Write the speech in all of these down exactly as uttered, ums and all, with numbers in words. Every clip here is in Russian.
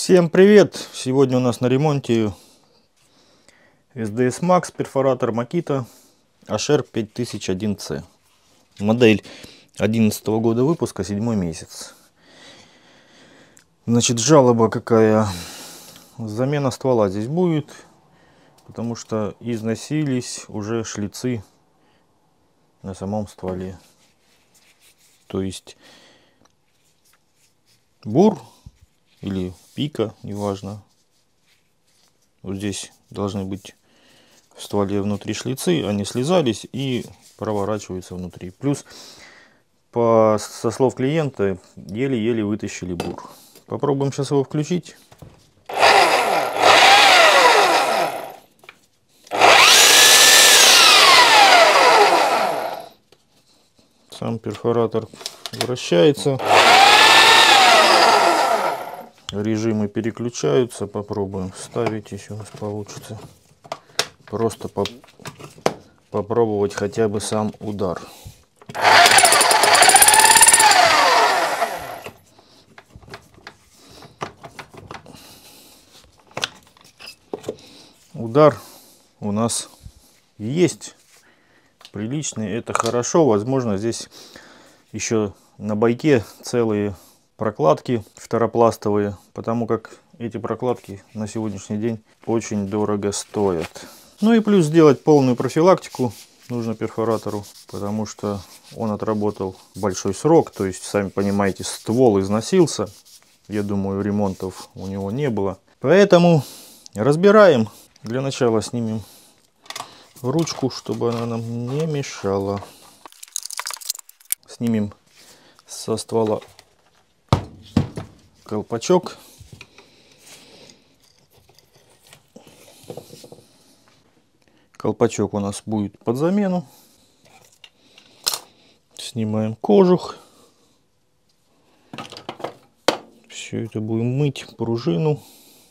Всем привет! Сегодня у нас на ремонте эс дэ эс Max, перфоратор Makita эйч ар пять тысяч один си. Модель две тысячи одиннадцатого года выпуска, седьмой месяц. Значит, жалоба какая. Замена ствола здесь будет, потому что износились уже шлицы на самом стволе. То есть бур или пика, неважно. Вот здесь должны быть в стволе внутри шлицы, они слезались и проворачиваются внутри. Плюс, по, со слов клиента, еле-еле вытащили бур. Попробуем сейчас его включить. Сам перфоратор вращается. Режимы переключаются. Попробуем вставить, если у нас получится. Просто по попробовать хотя бы сам удар. Удар у нас есть приличный, это хорошо. Возможно, здесь еще на байке целые прокладки второпластовые, потому как эти прокладки на сегодняшний день очень дорого стоят. Ну и плюс сделать полную профилактику нужно перфоратору, потому что он отработал большой срок. То есть, сами понимаете, ствол износился. Я думаю, ремонтов у него не было. Поэтому разбираем. Для начала снимем ручку, чтобы она нам не мешала. Снимем со ствола колпачок. Колпачок у нас будет под замену. Снимаем кожух. Все это будем мыть, пружину.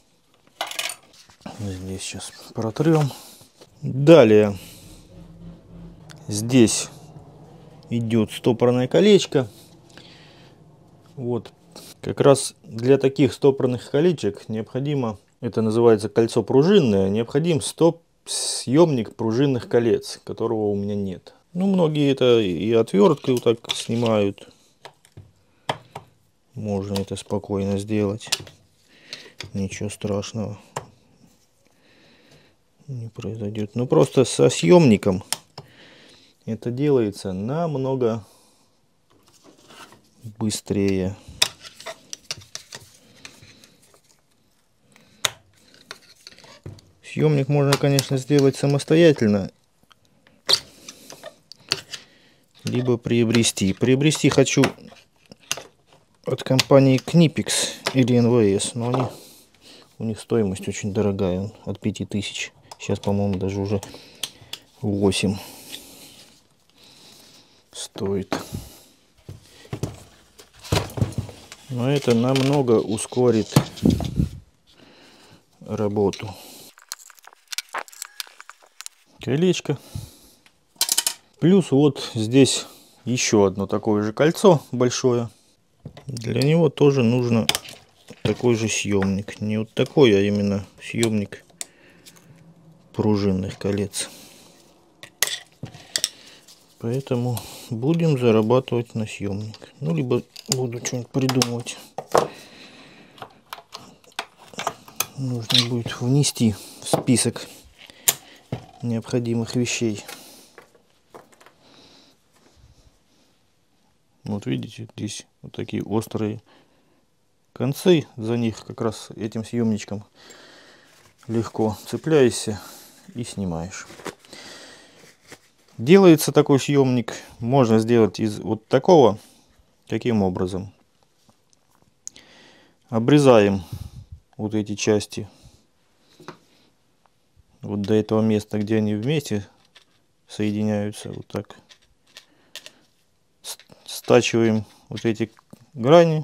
Здесь сейчас протрем. Далее здесь идет стопорное колечко. Вот как раз для таких стопорных колечек необходимо, это называется кольцо пружинное, необходим стоп съемник пружинных колец, которого у меня нет. Ну, многие это и отверткой вот так снимают. Можно это спокойно сделать. Ничего страшного не произойдет. Но просто со съемником это делается намного быстрее. Съемник можно, конечно, сделать самостоятельно, либо приобрести. Приобрести хочу от компании Knipex или эн вэ эс, но они, у них стоимость очень дорогая, от пяти тысяч. Сейчас, по-моему, даже уже восемь стоит. Но это намного ускорит работу. Колечко. Плюс вот здесь еще одно такое же кольцо большое. Для него тоже нужно такой же съемник. Не вот такой, а именно съемник пружинных колец. Поэтому будем зарабатывать на съемник. Ну, либо буду что-нибудь придумывать. Нужно будет внести в список необходимых вещей. Вот видите, здесь вот такие острые концы. За них как раз этим съемничком легко цепляешься и снимаешь. Делается такой съемник. Можно сделать из вот такого. Каким образом? Обрезаем вот эти части. Вот до этого места, где они вместе соединяются. Вот так. Стачиваем вот эти грани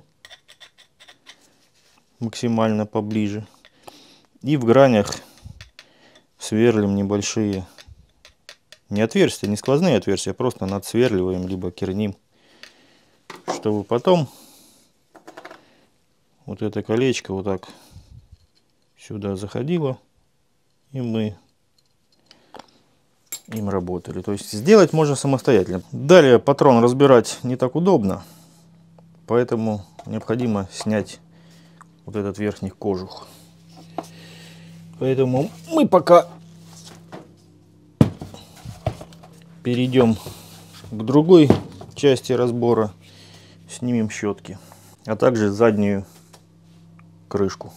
максимально поближе. И в гранях сверлим небольшие, не отверстия, не сквозные отверстия, просто надсверливаем, либо керним, чтобы потом вот это колечко вот так сюда заходило, и мы им работали. То есть сделать можно самостоятельно. Далее патрон разбирать не так удобно, поэтому необходимо снять вот этот верхний кожух. Поэтому мы пока перейдем к другой части разбора, снимем щетки, а также заднюю крышку.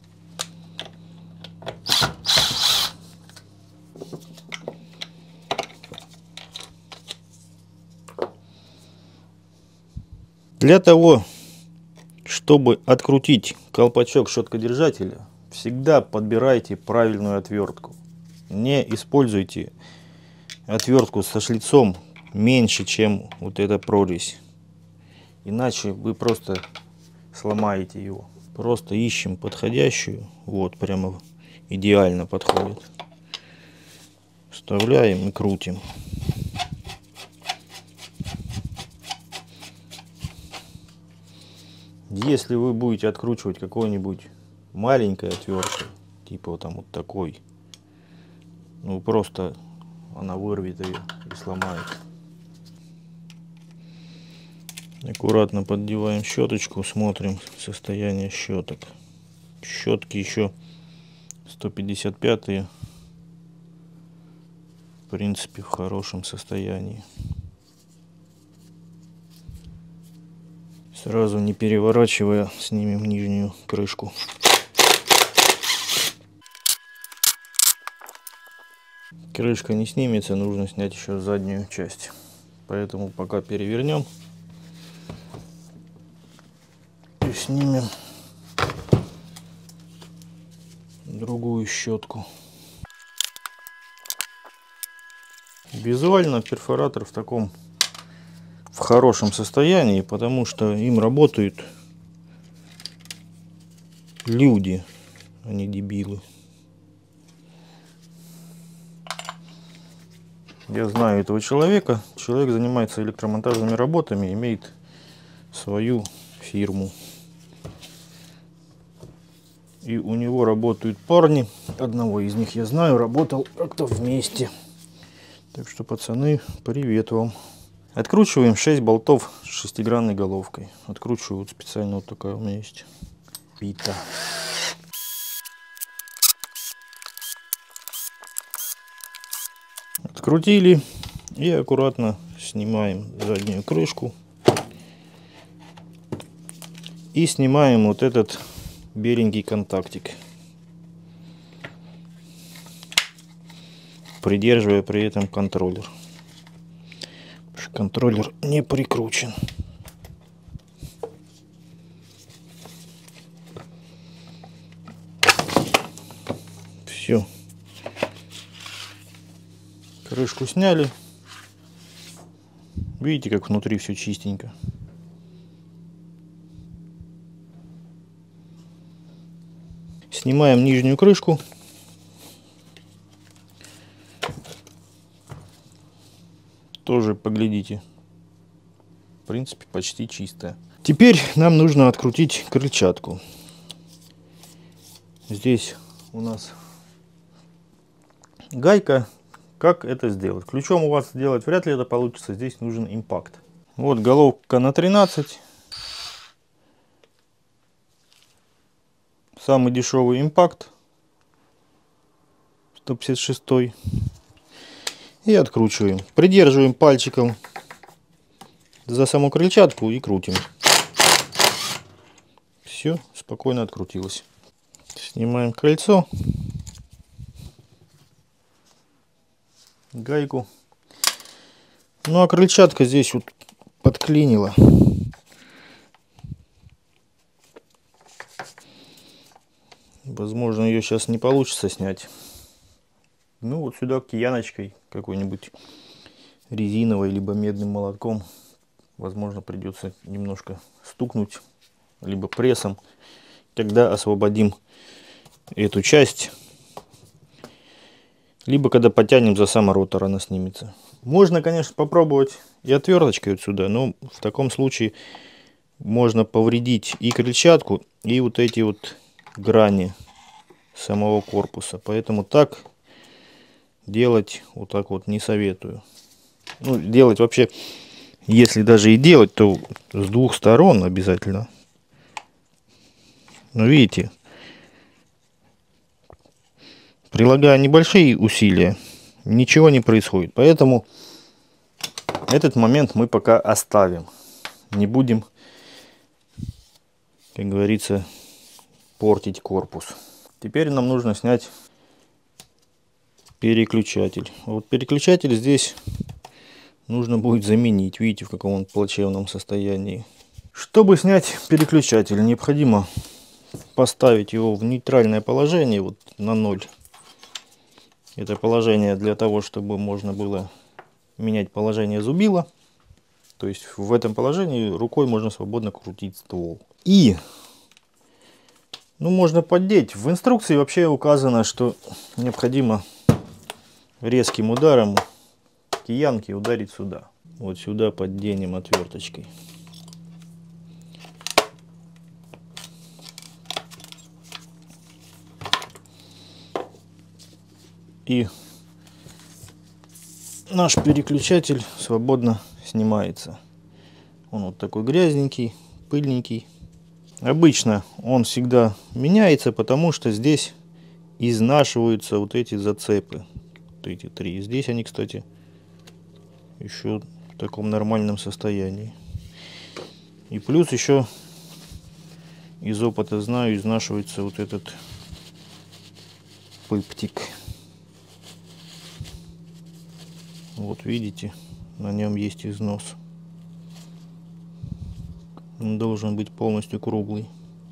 Для того, чтобы открутить колпачок щеткодержателя, всегда подбирайте правильную отвертку. Не используйте отвертку со шлицом меньше, чем вот эта прорезь. Иначе вы просто сломаете его. Просто ищем подходящую. Вот, прямо идеально подходит. Вставляем и крутим. Если вы будете откручивать какой-нибудь маленькой отверткой, типа вот там вот такой, ну просто она вырвет ее и сломает. Аккуратно поддеваем щеточку, смотрим состояние щеток. Щетки еще сто пятьдесят пятые, в принципе, в хорошем состоянии. Сразу не переворачивая, снимем нижнюю крышку. Крышка не снимется, нужно снять еще заднюю часть. Поэтому пока перевернем и снимем другую щетку. Визуально перфоратор в таком в хорошем состоянии, потому что им работают люди, а не дебилы. Я знаю этого человека. Человек занимается электромонтажными работами, имеет свою фирму. И у него работают парни. Одного из них я знаю, работал как-то вместе. Так что, пацаны, привет вам. Откручиваем шесть болтов с шестигранной головкой. Откручиваю вот специально, вот такая у меня есть пита. Открутили и аккуратно снимаем заднюю крышку. И снимаем вот этот беленький контактик, придерживая при этом контроллер. Контроллер не прикручен. Все. Крышку сняли. Видите, как внутри все чистенько. Снимаем нижнюю крышку. Тоже поглядите. В принципе, почти чистая. Теперь нам нужно открутить крыльчатку. Здесь у нас гайка. Как это сделать? Ключом у вас сделать вряд ли это получится. Здесь нужен импакт. Вот головка на тринадцать. Самый дешевый импакт. сто пятьдесят шесть. И откручиваем. Придерживаем пальчиком за саму крыльчатку и крутим. Все, спокойно открутилось. Снимаем кольцо. Гайку. Ну а крыльчатка здесь вот подклинила. Возможно, ее сейчас не получится снять. Ну вот сюда кияночкой какой-нибудь резиновой либо медным молотком, возможно, придется немножко стукнуть, либо прессом. Тогда освободим эту часть. Либо когда потянем за сам ротор, она снимется. Можно, конечно, попробовать и отверточкой вот сюда, но в таком случае можно повредить и крыльчатку, и вот эти вот грани самого корпуса. Поэтому так делать вот так вот не советую. Ну, делать вообще, если даже и делать, то с двух сторон обязательно. Но видите, прилагая небольшие усилия, ничего не происходит. Поэтому этот момент мы пока оставим. Не будем, как говорится, портить корпус. Теперь нам нужно снять переключатель. Вот переключатель здесь нужно будет заменить. Видите, в каком он плачевном состоянии. Чтобы снять переключатель, необходимо поставить его в нейтральное положение, вот на ноль. Это положение для того, чтобы можно было менять положение зубила. То есть в этом положении рукой можно свободно крутить ствол. И, ну, можно поддеть. В инструкции вообще указано, что необходимо резким ударом киянки ударить сюда. Вот сюда подденем отверточкой. И наш переключатель свободно снимается. Он вот такой грязненький, пыльненький. Обычно он всегда меняется, потому что здесь изнашиваются вот эти зацепы. Вот эти три. Здесь они, кстати, еще в таком нормальном состоянии. И плюс еще из опыта знаю, изнашивается вот этот пыптик. Вот видите, на нем есть износ. Он должен быть полностью круглый.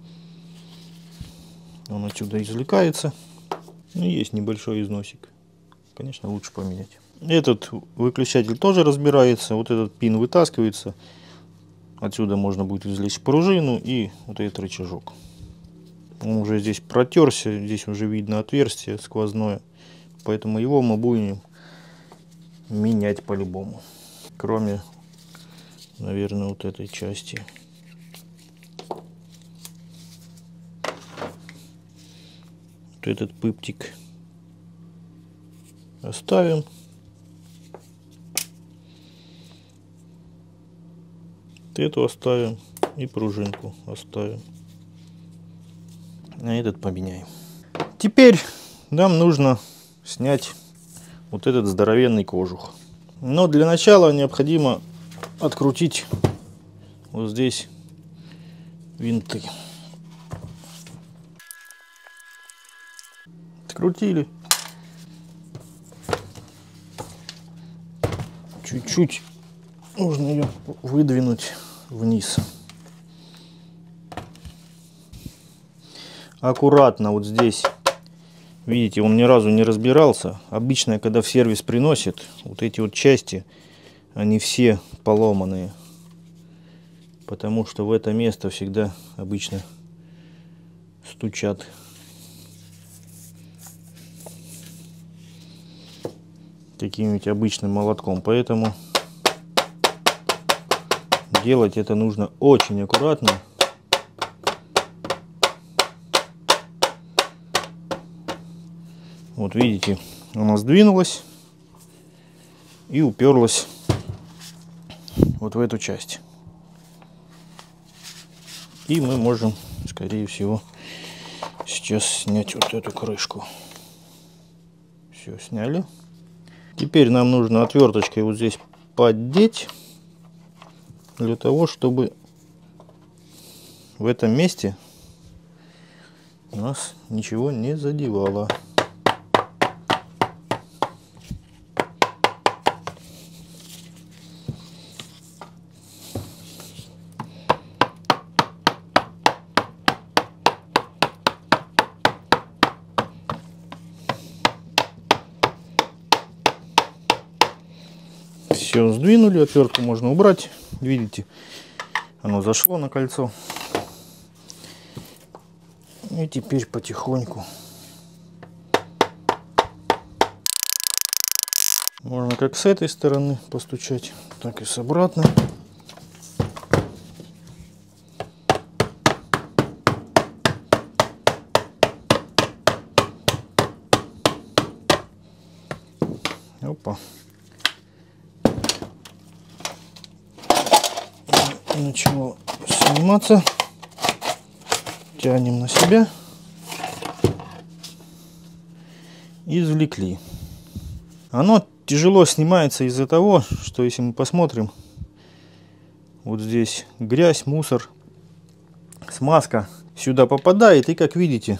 Он отсюда извлекается. И есть небольшой износик. Конечно, лучше поменять. Этот выключатель тоже разбирается. Вот этот пин вытаскивается. Отсюда можно будет извлечь пружину и вот этот рычажок. Он уже здесь протерся. Здесь уже видно отверстие сквозное. Поэтому его мы будем менять по-любому. Кроме, наверное, вот этой части. Вот этот пыптик оставим. Вот эту оставим. И пружинку оставим. А этот поменяем. Теперь нам нужно снять вот этот здоровенный кожух. Но для начала необходимо открутить вот здесь винты. Открутили. Чуть-чуть нужно ее выдвинуть вниз. Аккуратно вот здесь. Видите, он ни разу не разбирался. Обычно, когда в сервис приносят, вот эти вот части, они все поломанные. Потому что в это место всегда обычно стучат. Каким-нибудь обычным молотком. Поэтому делать это нужно очень аккуратно. Вот видите, она сдвинулась и уперлась вот в эту часть. И мы можем, скорее всего, сейчас снять вот эту крышку. Все, сняли. Теперь нам нужно отверточкой вот здесь поддеть, для того, чтобы в этом месте у нас ничего не задевало. Все, сдвинули, отвертку можно убрать. Видите, оно зашло на кольцо. И теперь потихоньку можно как с этой стороны постучать, так и с обратной. Опа. Начало сниматься. Тянем на себя. Извлекли. Оно тяжело снимается из-за того, что если мы посмотрим, вот здесь грязь, мусор, смазка сюда попадает, и как видите,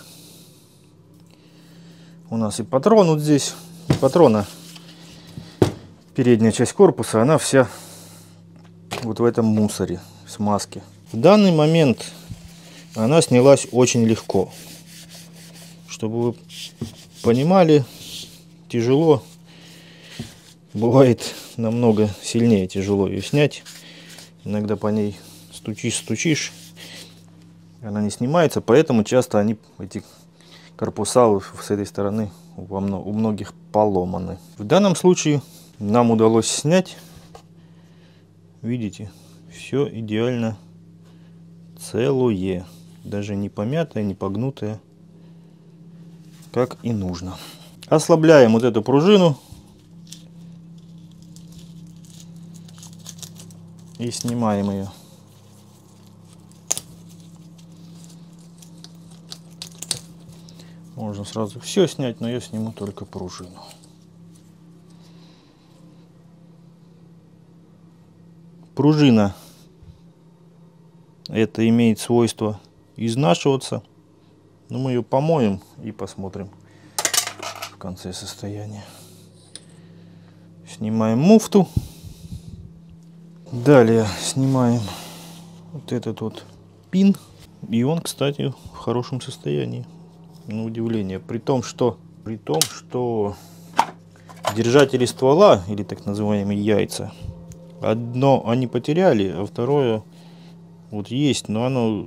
у нас и патрон вот здесь, патрона, передняя часть корпуса, она вся вот в этом мусоре, смазке. В данный момент она снялась очень легко. Чтобы вы понимали, тяжело, бывает намного сильнее тяжело ее снять. Иногда по ней стучишь, стучишь, она не снимается, поэтому часто они, эти корпуса с этой стороны у многих поломаны. В данном случае нам удалось снять, видите, все идеально целое, даже не помятое, не погнутое, как и нужно. Ослабляем вот эту пружину и снимаем ее. Можно сразу все снять, но я сниму только пружину. Пружина это имеет свойство изнашиваться, но мы ее помоем и посмотрим в конце состояния. Снимаем муфту. Далее снимаем вот этот вот пин, и он, кстати, в хорошем состоянии. На удивление, при том, что при том, что держатели ствола, или так называемые яйца, одно они потеряли, а второе вот есть, но оно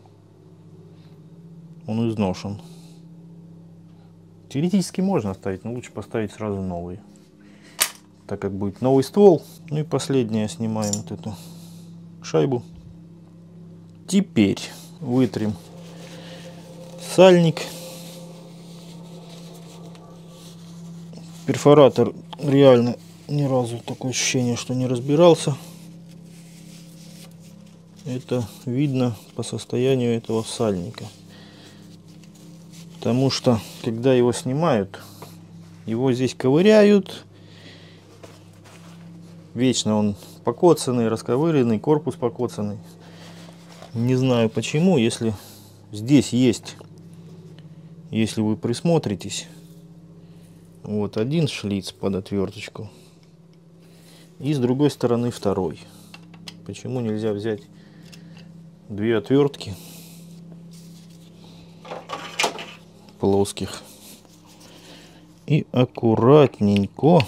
он изношен. Теоретически можно оставить, но лучше поставить сразу новый, так как будет новый ствол. Ну и последнее, снимаем вот эту шайбу. Теперь вытрем сальник. Перфоратор реально ни разу такое ощущение, что не разбирался. Это видно по состоянию этого сальника. Потому что, когда его снимают, его здесь ковыряют. Вечно он покоцанный, расковыренный, корпус покоцанный. Не знаю почему, если здесь есть, если вы присмотритесь, вот один шлиц под отверточку, и с другой стороны второй. Почему нельзя взять две отвертки плоских и аккуратненько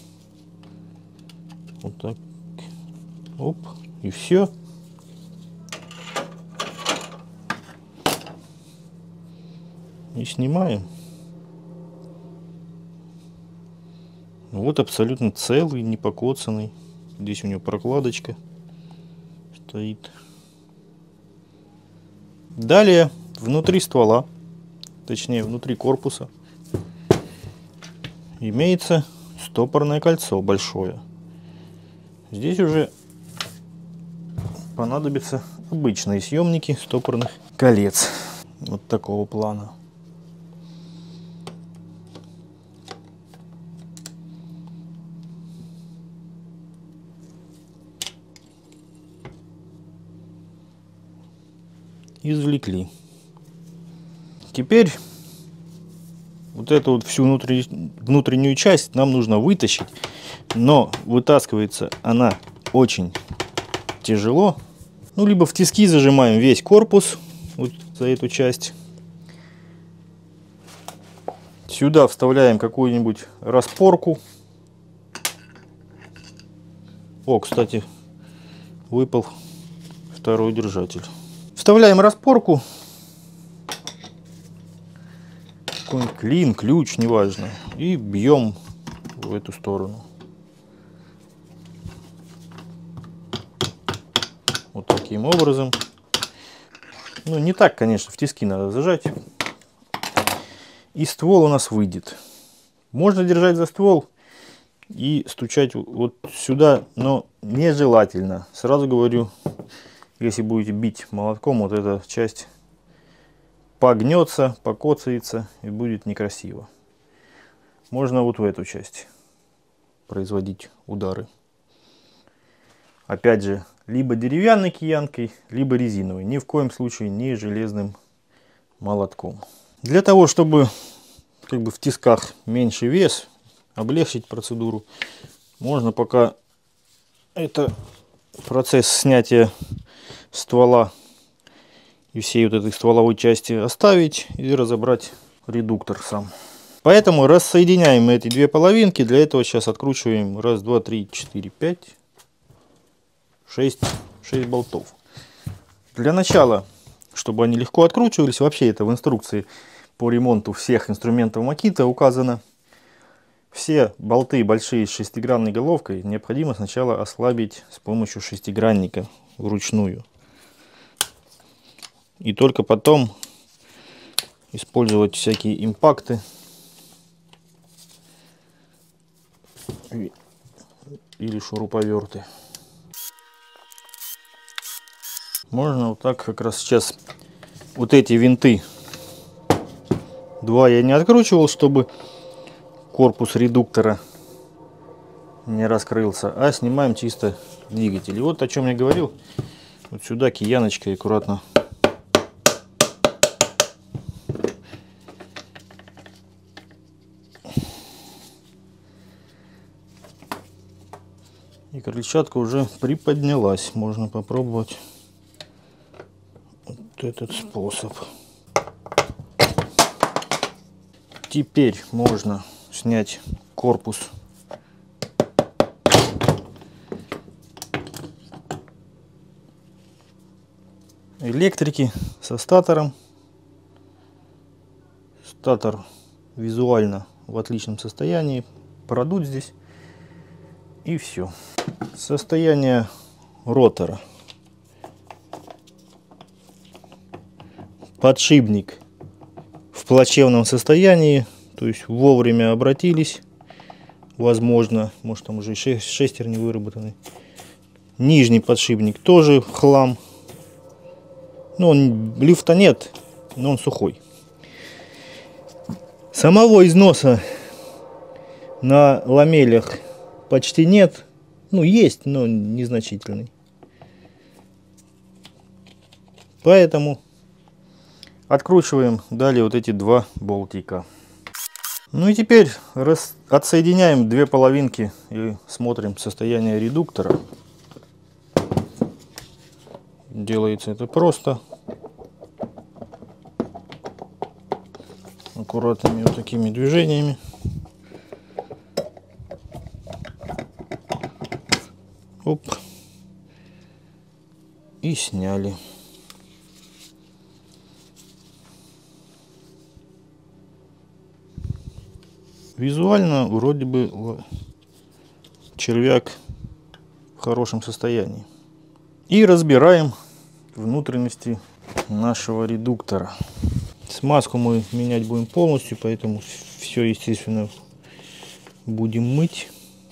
вот так, оп, и все. И снимаем. Вот абсолютно целый, не покоцанный. Здесь у него прокладочка стоит. Далее внутри ствола, точнее внутри корпуса, имеется стопорное кольцо большое. Здесь уже понадобятся обычные съемники стопорных колец вот такого плана. Извлекли. Теперь вот эту вот всю внутри, внутреннюю часть нам нужно вытащить, но вытаскивается она очень тяжело. Ну, либо в тиски зажимаем весь корпус вот за эту часть. Сюда вставляем какую-нибудь распорку. О, кстати, выпал второй держатель. Вставляем распорку, какой-нибудь клин, ключ, неважно, и бьем в эту сторону. Вот таким образом. Ну, не так, конечно, в тиски надо зажать. И ствол у нас выйдет. Можно держать за ствол и стучать вот сюда, но нежелательно. Сразу говорю, если будете бить молотком, вот эта часть погнется, покоцается и будет некрасиво. Можно вот в эту часть производить удары. Опять же, либо деревянной киянкой, либо резиновой. Ни в коем случае не железным молотком. Для того, чтобы как бы в тисках меньше вес, облегчить процедуру, можно пока это процесс снятия ствола и всей вот этой стволовой части оставить и разобрать редуктор сам. Поэтому рассоединяем эти две половинки. Для этого сейчас откручиваем раз, два, три, четыре, пять, шесть, шесть болтов. Для начала, чтобы они легко откручивались, вообще это в инструкции по ремонту всех инструментов Makita указано. Все болты большие с шестигранной головкой необходимо сначала ослабить с помощью шестигранника вручную. И только потом использовать всякие импакты или шуруповерты. Можно вот так как раз сейчас вот эти винты. Два я не откручивал, чтобы корпус редуктора не раскрылся, а снимаем чисто двигатель. И вот о чем я говорил. Вот сюда кияночкой аккуратно и крыльчатка уже приподнялась. Можно попробовать вот этот способ. Теперь можно снять корпус электрики со статором. Статор визуально в отличном состоянии. Продуть здесь и все. Состояние ротора. Подшипник в плачевном состоянии, то есть вовремя обратились, возможно, может там уже шестер не выработанный. Нижний подшипник тоже хлам, ну он, люфта нет, но он сухой. Самого износа на ламелях почти нет, ну есть, но незначительный. Поэтому откручиваем далее вот эти два болтика. Ну и теперь раз, отсоединяем две половинки и смотрим состояние редуктора. Делается это просто. Аккуратными вот такими движениями. Оп. И сняли. Визуально вроде бы червяк в хорошем состоянии. И разбираем внутренности нашего редуктора. Смазку мы менять будем полностью, поэтому все, естественно, будем мыть.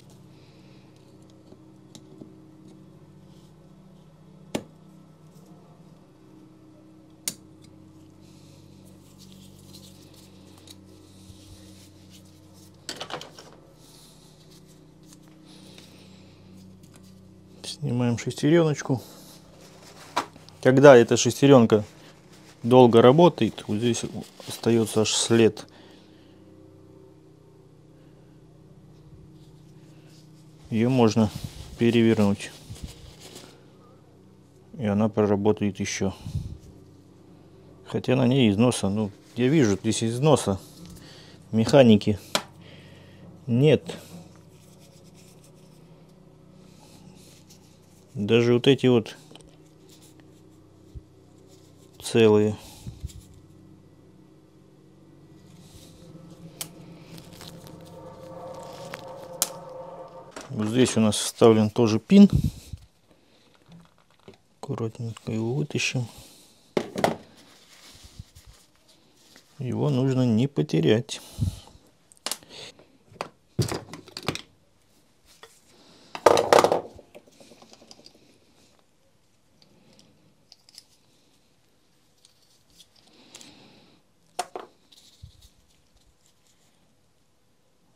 Снимаем шестереночку. Когда эта шестеренка долго работает, вот здесь остается аж след. Ее можно перевернуть, и она проработает еще. Хотя на ней износа, ну, я вижу, здесь износа механики нет. Даже вот эти вот целые. Вот здесь у нас вставлен тоже пин. Аккуратненько его вытащим. Его нужно не потерять.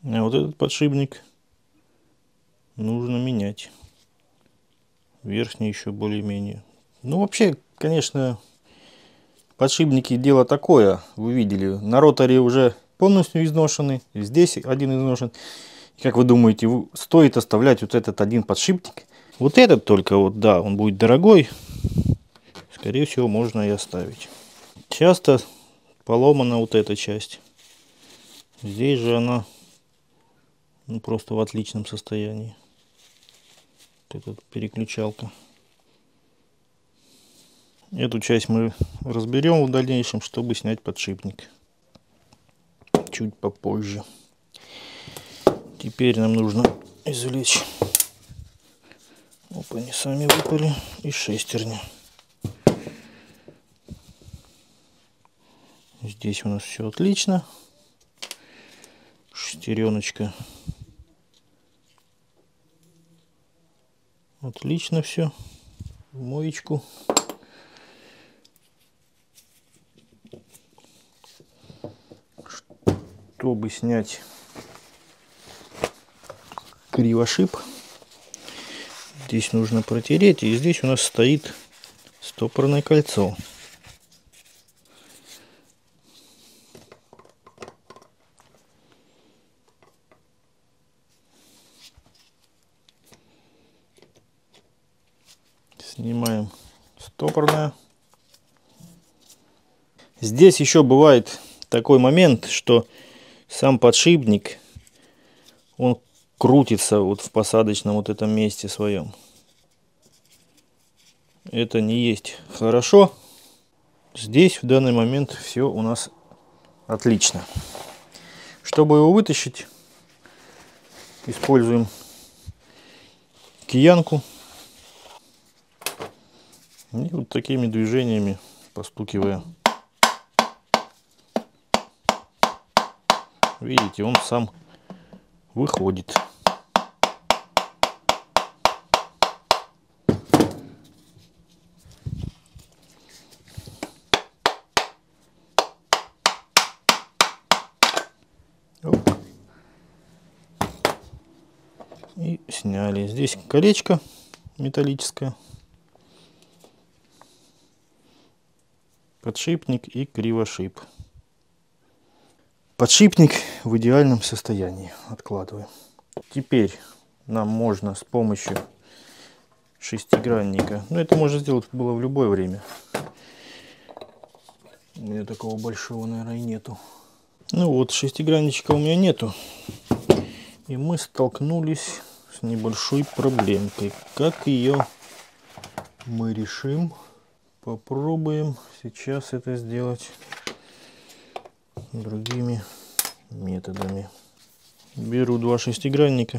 А вот этот подшипник нужно менять. Верхний еще более-менее. Ну, вообще, конечно, подшипники дело такое. Вы видели, на роторе уже полностью изношены. Здесь один изношен. И как вы думаете, стоит оставлять вот этот один подшипник? Вот этот только, вот да, он будет дорогой. Скорее всего, можно и оставить. Часто поломана вот эта часть. Здесь же она ну, просто в отличном состоянии. Вот эта переключалка. Эту часть мы разберем в дальнейшем, чтобы снять подшипник. Чуть попозже. Теперь нам нужно извлечь. Опа, они сами выпали из шестерни. Здесь у нас все отлично. Шестереночка. Отлично все. В моечку. Чтобы снять кривошип, здесь нужно протереть. И здесь у нас стоит стопорное кольцо. Снимаем стопорное. Здесь еще бывает такой момент, что сам подшипник, он крутится вот в посадочном вот этом месте своем. Это не есть хорошо. Здесь в данный момент все у нас отлично. Чтобы его вытащить, используем киянку. И вот такими движениями, постукивая, видите, он сам выходит. Оп. И сняли. Здесь колечко металлическое. Подшипник и кривошип. Подшипник в идеальном состоянии. Откладываем. Теперь нам можно с помощью шестигранника, ну это можно сделать было в любое время. У меня такого большого, наверное, и нету. Ну вот, шестигранничка у меня нету. И мы столкнулись с небольшой проблемкой. Как ее мы решим? Попробуем сейчас это сделать другими методами. Беру два шестигранника.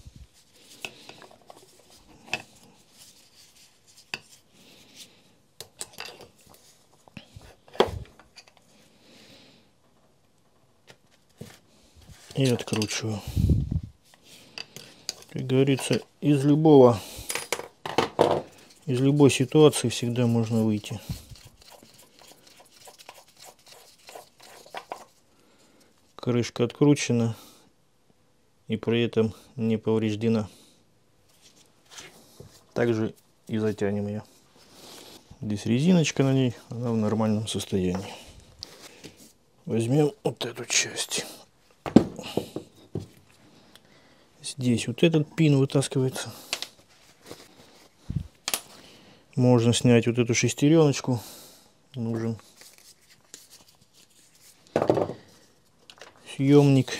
И откручиваю. Как говорится, из любого, из любой ситуации всегда можно выйти. Крышка откручена и при этом не повреждена. Также и затянем ее. Здесь резиночка на ней, она в нормальном состоянии. Возьмем вот эту часть. Здесь вот этот пин вытаскивается. Можно снять вот эту шестереночку. Нужен съемник.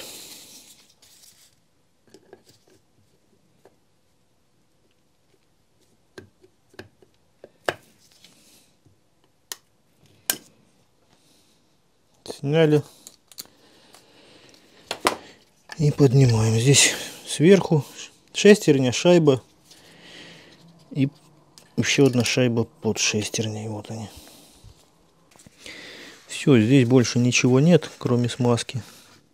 Сняли. И поднимаем. Здесь сверху шестерня, шайба и еще одна шайба под шестерней. Вот они. Все, здесь больше ничего нет, кроме смазки.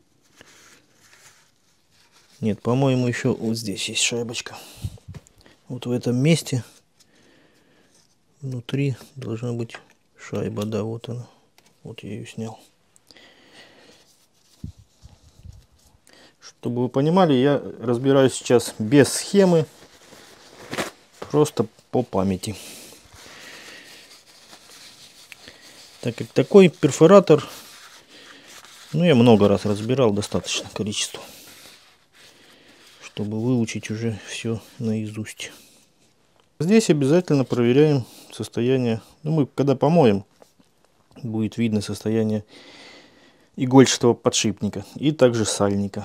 Нет, по-моему, еще вот здесь есть шайбочка. Вот в этом месте внутри должна быть шайба. Да, вот она. Вот я ее снял. Чтобы вы понимали, я разбираюсь сейчас без схемы, просто по памяти. Так как такой перфоратор, ну, я много раз разбирал, достаточно количество, чтобы выучить уже все наизусть. Здесь обязательно проверяем состояние. Ну, мы когда помоем, будет видно состояние игольчатого подшипника и также сальника.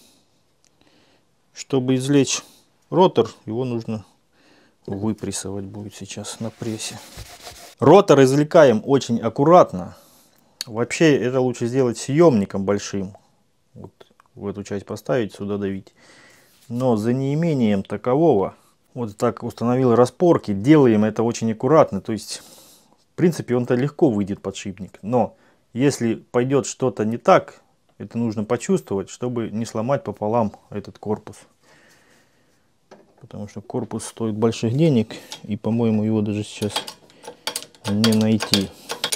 Чтобы извлечь ротор, его нужно выпрессовать будет сейчас на прессе. Ротор извлекаем очень аккуратно. Вообще это лучше сделать съемником большим. Вот в эту часть поставить, сюда давить. Но за неимением такового, вот так установил распорки, делаем это очень аккуратно. То есть, в принципе, он-то легко выйдет подшипник. Но если пойдет что-то не так, это нужно почувствовать, чтобы не сломать пополам этот корпус. Потому что корпус стоит больших денег. И, по-моему, его даже сейчас не найти.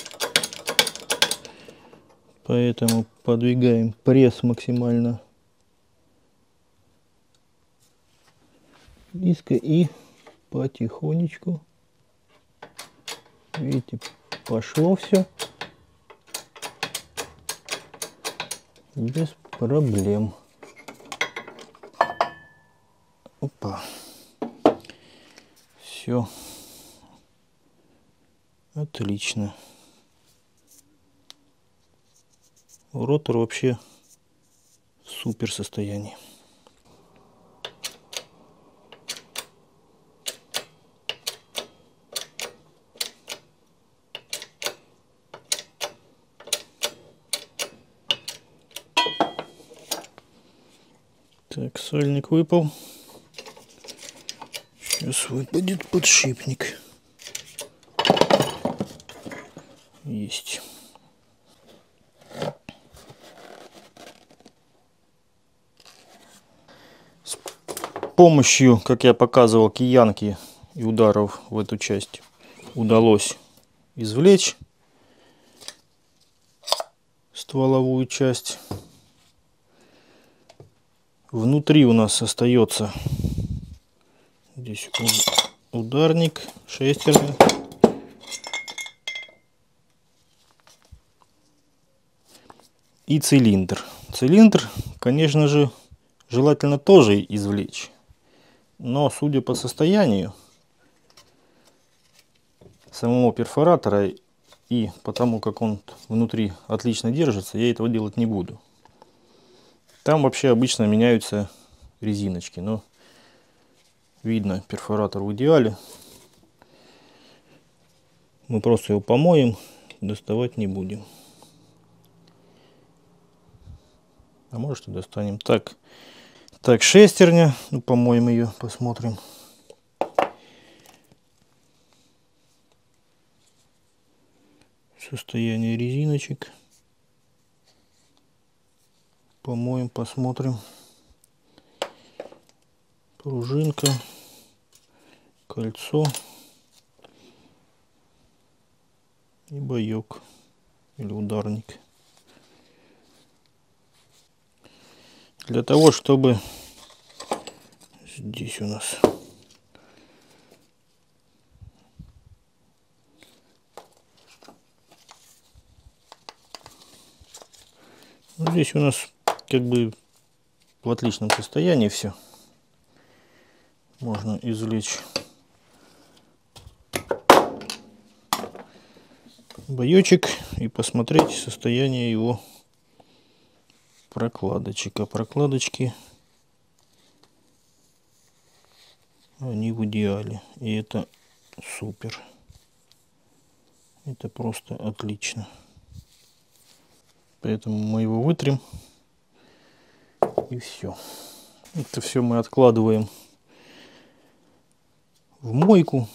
Поэтому подвигаем пресс максимально близко и потихонечку. Видите, пошло все без проблем. Опа. Все. Отлично. Ротор вообще в супер состоянии. Так, сальник выпал. Сейчас выпадет подшипник. Есть. С помощью, как я показывал, киянки и ударов в эту часть удалось извлечь стволовую часть. Внутри у нас остается здесь ударник, шестерня. И цилиндр. Цилиндр, конечно же, желательно тоже извлечь. Но, судя по состоянию самого перфоратора и потому, как он внутри отлично держится, я этого делать не буду. Там вообще обычно меняются резиночки. Но видно, перфоратор в идеале. Мы просто его помоем, доставать не будем. А может и достанем. Так, так шестерня. Ну, помоем ее, посмотрим. Состояние резиночек. Помоем, посмотрим. Пружинка, кольцо и боек или ударник. Для того, чтобы здесь у нас здесь у нас как бы в отличном состоянии все. Можно извлечь боечек и посмотреть состояние его прокладочек. А прокладочки, они в идеале. И это супер. Это просто отлично. Поэтому мы его вытрем. И все. Это все мы откладываем в мойку,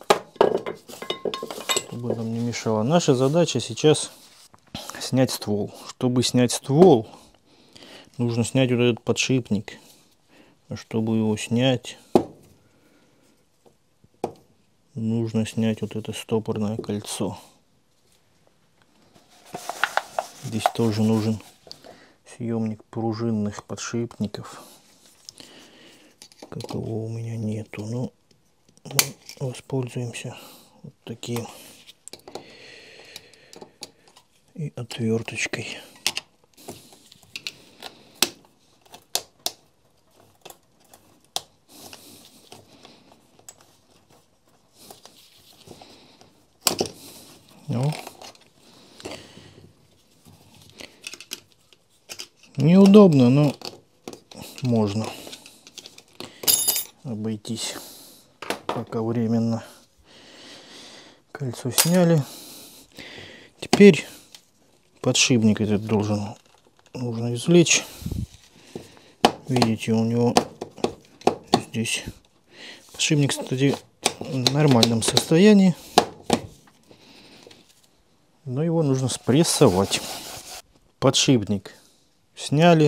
чтобы нам не мешало. Наша задача сейчас снять ствол. Чтобы снять ствол, нужно снять вот этот подшипник. А чтобы его снять, нужно снять вот это стопорное кольцо. Здесь тоже нужен съемник пружинных подшипников, какого у меня нету, но мы воспользуемся вот таким и отверточкой. Ну, неудобно, но можно обойтись пока временно. Кольцо сняли. Теперь подшипник этот должен нужно извлечь. Видите, у него здесь подшипник, кстати, в нормальном состоянии, но его нужно спрессовать. Подшипник сняли.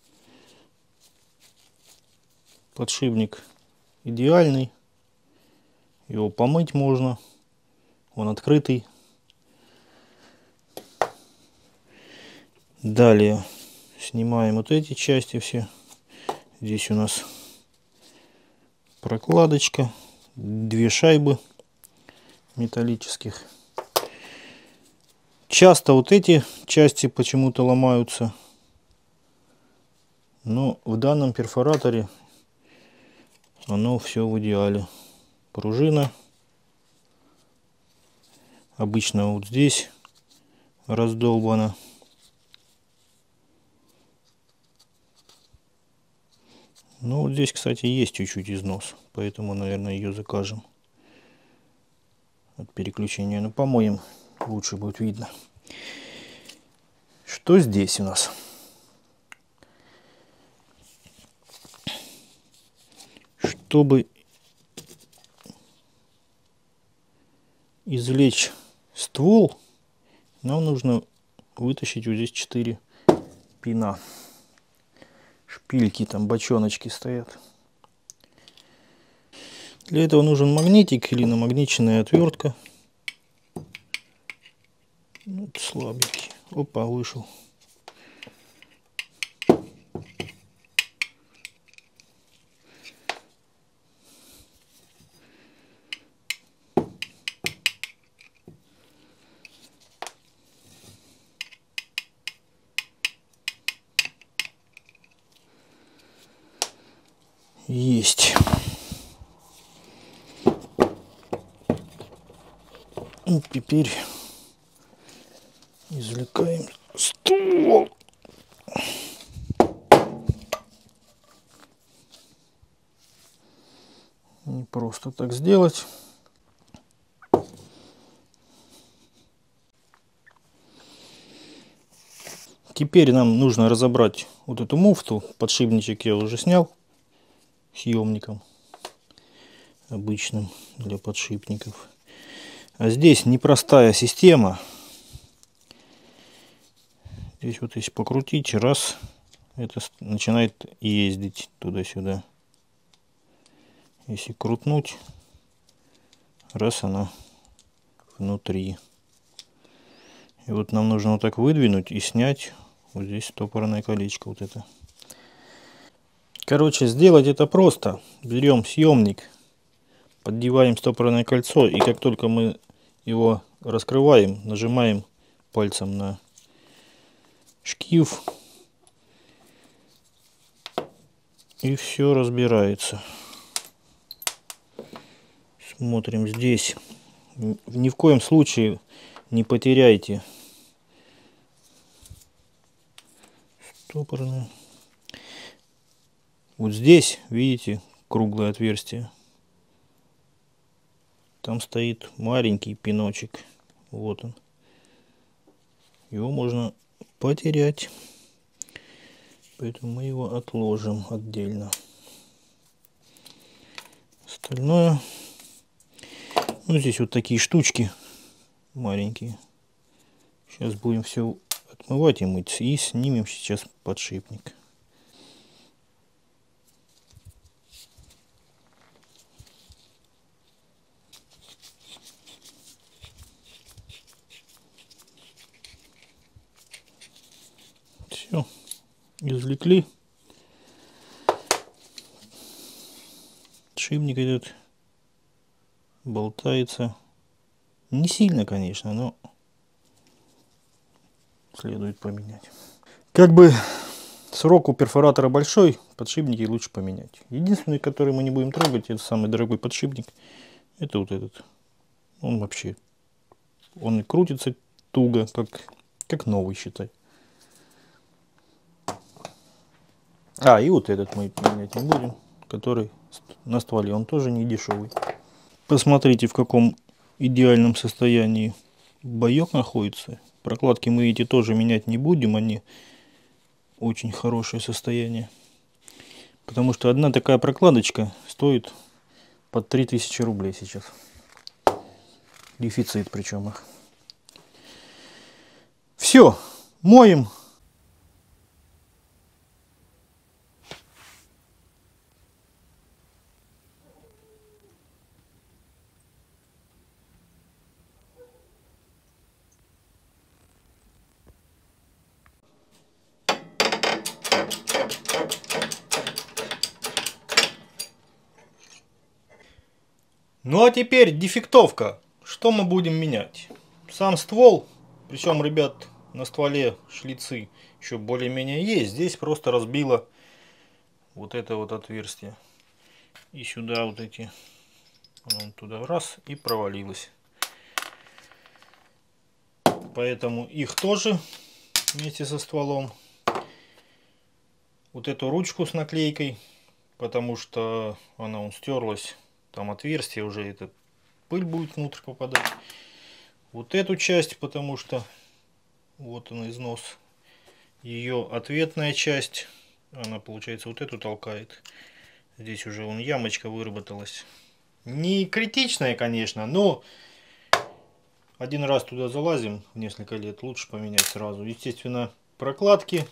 Подшипник идеальный. Его помыть можно. Он открытый. Далее снимаем вот эти части все. Здесь у нас прокладочка. Две шайбы металлических. Часто вот эти части почему-то ломаются. Но в данном перфораторе оно все в идеале. Пружина. Обычно вот здесь раздолбана. Ну вот здесь, кстати, есть чуть-чуть износ. Поэтому, наверное, ее закажем. От переключения. Ну, помоем. Лучше будет видно. Что здесь у нас? Чтобы извлечь ствол, нам нужно вытащить вот здесь четыре пина. Шпильки, там бочоночки стоят. Для этого нужен магнитик или намагниченная отвертка. Вот слабенький. Опа, вышел. Есть. И теперь извлекаем ствол. Не просто так сделать. Теперь нам нужно разобрать вот эту муфту. Подшипничек я уже снял съемником обычным для подшипников. А здесь непростая система. Здесь вот если покрутить, раз, это начинает ездить туда-сюда. Если крутнуть, раз, она внутри. И вот нам нужно вот так выдвинуть и снять вот здесь стопорное колечко вот это. Короче, сделать это просто. Берем съемник, поддеваем стопорное кольцо, и как только мы его раскрываем, нажимаем пальцем на шкив, и все разбирается. Смотрим здесь. Ни в коем случае не потеряйте стопорное. Вот здесь, видите, круглое отверстие. Там стоит маленький пиночек. Вот он. Его можно потерять. Поэтому мы его отложим отдельно. Остальное. Ну, здесь вот такие штучки маленькие. Сейчас будем все отмывать и мыть. И снимем сейчас подшипник. Все. извлекли. Подшипник этот болтается. Не сильно, конечно, но следует поменять. Как бы срок у перфоратора большой, подшипники лучше поменять. Единственный, который мы не будем трогать, это самый дорогой подшипник. Это вот этот. Он вообще, он и крутится туго, как, как новый, считай. А, и вот этот мы менять не будем, который на стволе. Он тоже не дешевый. Посмотрите, в каком идеальном состоянии боек находится. Прокладки мы эти тоже менять не будем, они очень хорошее состояние. Потому что одна такая прокладочка стоит под три тысячи рублей сейчас. Дефицит причем их. Все, моем. Ну а теперь дефектовка. Что мы будем менять? Сам ствол, причем, ребят, на стволе шлицы еще более-менее есть. Здесь просто разбило вот это вот отверстие. И сюда вот эти, вон туда раз и провалилось. Поэтому их тоже вместе со стволом. Вот эту ручку с наклейкой, потому что она он стерлась. Там отверстие уже, эта пыль будет внутрь попадать. Вот эту часть, потому что вот он износ. Ее ответная часть, она получается вот эту толкает. Здесь уже вон ямочка выработалась. Не критичная, конечно, но один раз туда залазим в несколько лет, лучше поменять сразу. Естественно, прокладки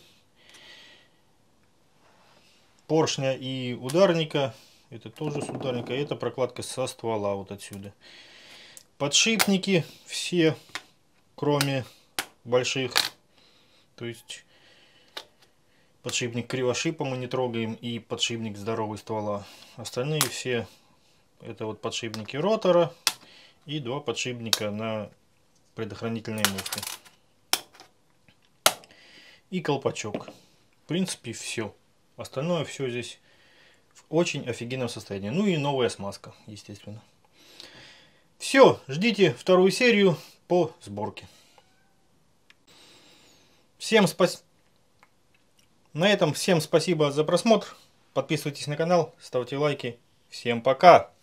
поршня и ударника. Это тоже с ударника. Это прокладка со ствола вот отсюда. Подшипники все, кроме больших. То есть подшипник кривошипа мы не трогаем и подшипник здоровый ствола. Остальные все это вот подшипники ротора и два подшипника на предохранительные муфты. И колпачок. В принципе, все. Остальное все здесь в очень офигенном состоянии. Ну и новая смазка, естественно. Все, ждите вторую серию по сборке. Всем спасибо. На этом всем спасибо за просмотр. Подписывайтесь на канал, ставьте лайки. Всем пока!